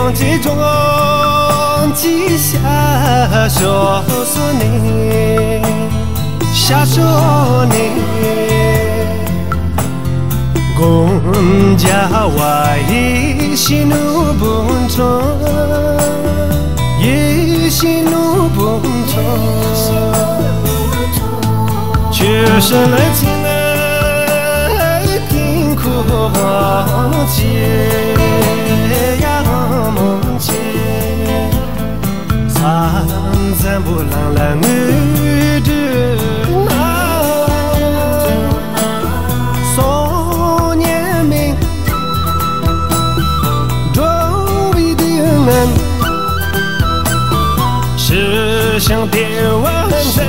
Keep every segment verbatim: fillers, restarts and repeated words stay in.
光之中记下说说你，下说你，公家外一心怒不中，一心怒不中，却是来进来听苦忘记呀梦记。三咱不浪来女的那，少年命，周围的人，是想别忘记。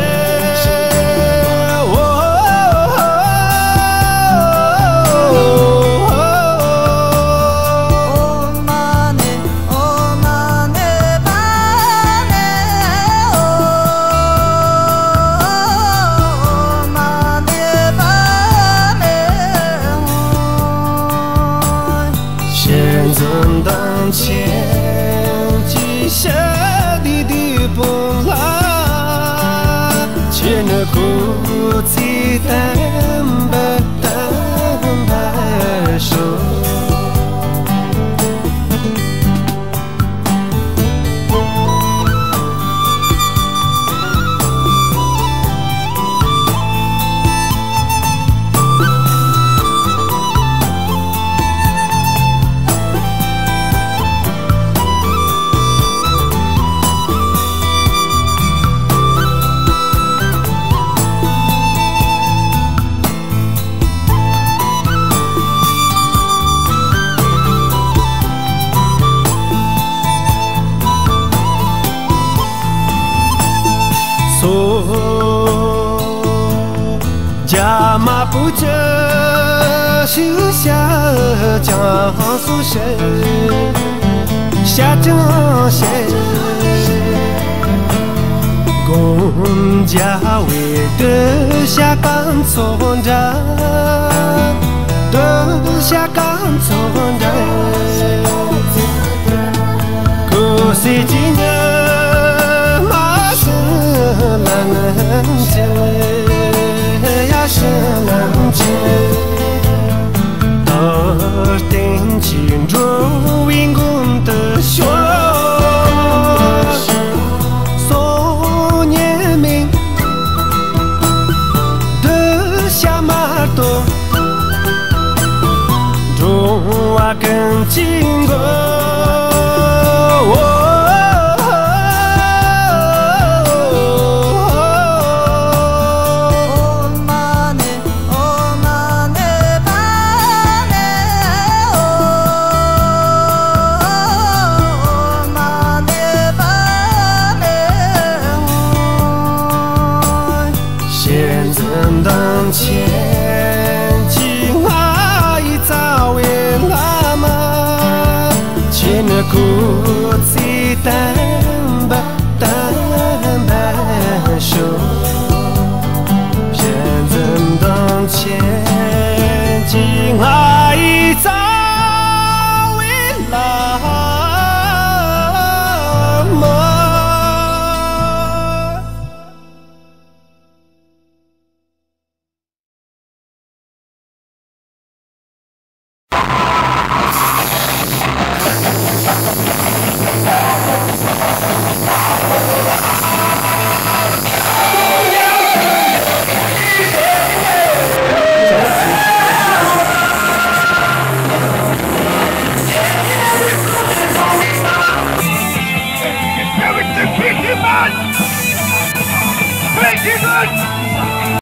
前记下的的不拉，却那苦气淡不淡不说。家马不着，手下江苏省，下江县，公家为得下岗村长，得下岗村长，可惜今年马是难见。是难见，到顶金珠云公的雪，少年命的下马多，中华更经过。当前情爱早为拉嘛，却那苦气淡不淡不说。现在当前情爱早为拉嘛。 Make it good!